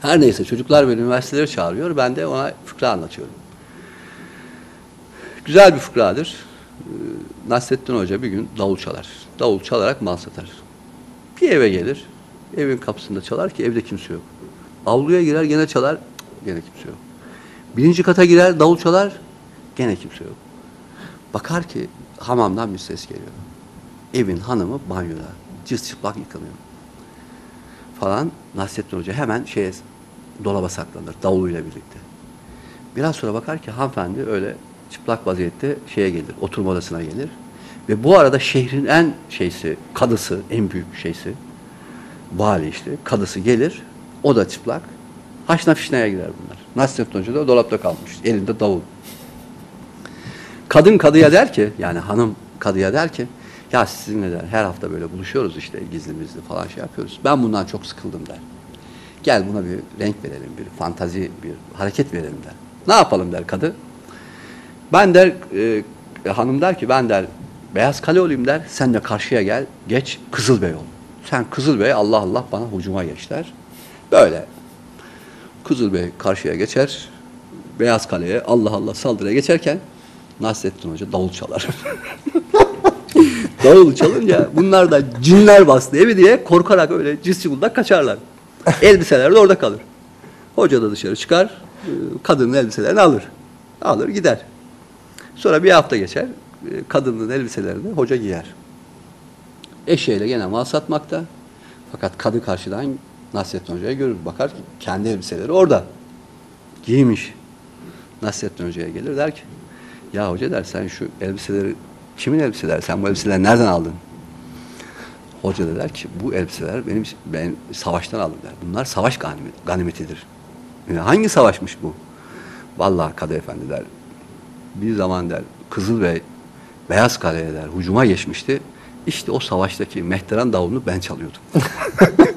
Her neyse çocuklar beni üniversitelere çağırıyor. Ben de ona fıkra anlatıyorum. Güzel bir fıkradır. Nasrettin Hoca bir gün davul çalar. Davul çalarak mal satar. Bir eve gelir. Evin kapısında çalar ki evde kimse yok. Avluya girer gene çalar. Gene kimse yok. Birinci kata girer davul çalar. Gene kimse yok. Bakar ki hamamdan bir ses geliyor. Evin hanımı banyoda. Cızçıplak yıkanıyor. Falan. Nasrettin Hoca hemen dolaba saklanır davuluyla birlikte. Biraz sonra bakar ki hanımefendi öyle çıplak vaziyette gelir, oturma odasına gelir. Ve bu arada şehrin en kadısı, en büyük vali kadısı gelir, o da çıplak. Haşna fişneye girer bunlar. Nasrettin Hoca da dolapta kalmış, elinde davul. Kadın kadıya der ki, yani hanım kadıya der ki, ya sizinle der, her hafta böyle buluşuyoruz gizli falan yapıyoruz. Ben bundan çok sıkıldım der. Gel buna bir renk verelim, bir fantazi, bir hareket verelim der. Ne yapalım der kadı. Ben der, hanım der ki ben der Beyaz Kale olayım der. Sen de karşıya gel, geç Kızılbey ol. Sen Kızılbey Allah Allah bana hücuma geç der. Böyle. Kızılbey karşıya geçer. Beyaz Kale'ye Allah Allah saldırıya geçerken Nasrettin Hoca davul çalar. Davul çalınca bunlar da cinler bastı evi diye korkarak öyle cız kaçarlar. Elbiseler de orada kalır. Hoca da dışarı çıkar, kadının elbiselerini alır. Alır gider. Sonra bir hafta geçer, kadının elbiselerini hoca giyer. Eşeğiyle gene mal satmakta. Fakat kadı karşıdan Nasrettin Hoca'yı görür. Bakar ki kendi elbiseleri orada. Giymiş. Nasrettin Hoca'ya gelir der ki, ya hoca der sen şu elbiseleri, kimin elbiseleri? Sen bu elbiseleri nereden aldın? Hoca da der ki bu elbiseler ben savaştan aldım der. Bunlar savaş ganimetidir. Yani hangi savaşmış bu? Vallahi Kadı Efendi der. Bir zaman der Kızılbey Beyaz Kale'ye der hücuma geçmişti. İşte o savaştaki mehteran davulunu ben çalıyordum.